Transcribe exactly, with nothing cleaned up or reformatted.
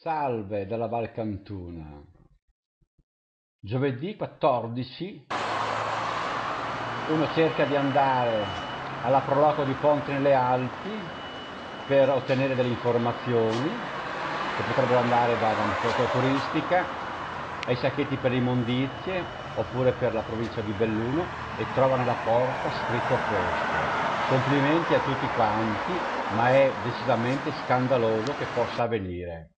Salve dalla Val Cantuna. Giovedì quattordici uno cerca di andare alla Proloco di Ponte nelle Alpi per ottenere delle informazioni che potrebbero andare da un'associazione turistica ai sacchetti per le immondizie oppure per la provincia di Belluno e trova nella porta scritto questo. Complimenti a tutti quanti, ma è decisamente scandaloso che possa avvenire.